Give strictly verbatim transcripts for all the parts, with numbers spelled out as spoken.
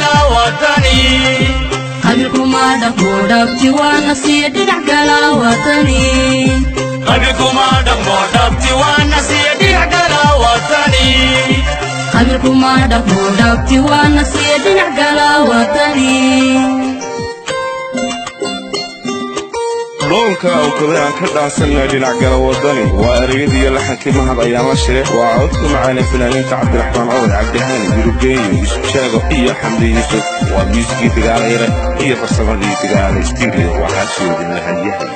gala wadani qabilkuma dhaqmo dhabti waa nasiya dhinac gala wadani qabilkuma dhaqmo dhabti waa nasiya dhinac gala kuma dhaqmo dhabti waa nasiya dhinac gala wadani loonka oo kale aan ka dhaansanay dhinac gala wadani waa ereyadii laxankii mahad ayaan la shiray waa codka macaane fanaaniinta cabdiraxmaan oo Wacdarihii Wiilgeeyo Yusuf Sheego iyo Xamdi Yusuf waa miiskii dagaalayra iyo farsamadii dagaalay stiilka waxaa soo dhinacayahay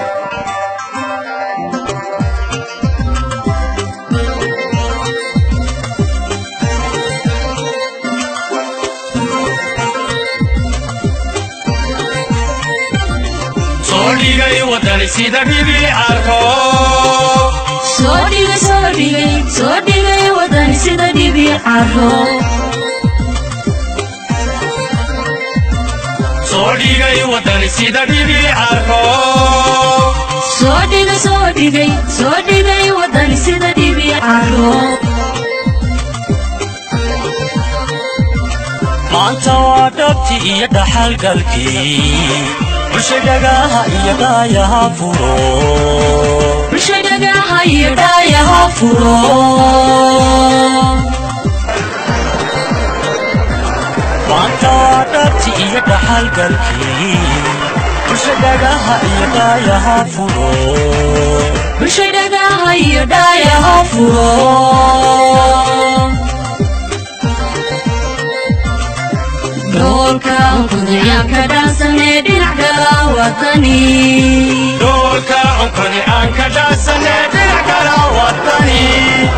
Sodigay wadani sida bibi arko Sodigay sodigay sodigay wadani sida bibi arko Sodigay wadani sida bibi arko Sodigay sodigay sodigay wadani sida bibi arko Maanta waa dhabti iyo dhaxalgalkii Bulshadaha iyo daayaha furo Bulshadaha iyo daayaha furo Maanta waa dhabti iyo dhaxalgalkii Bulshadaha iyo daayaha furo Bulshadaha iyo daayaha furo Dolka unkudayaan ka dhaansanee dhinac gala wadani Dolka unkudayaan ka dhaansanee dhinac gala wadani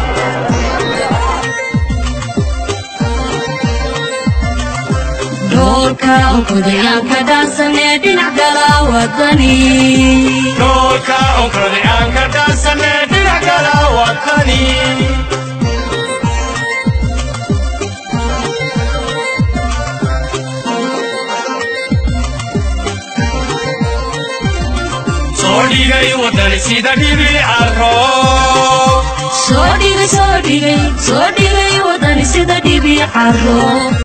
Dolka unkudayaan ka dhaansanee dhinac gala wadani Dolka unkudayaan ka dhaansanee dhinac gala wadani Sodigay wadani sida bibi arko Sodigay sodigay sodigay wadani sida bibi arko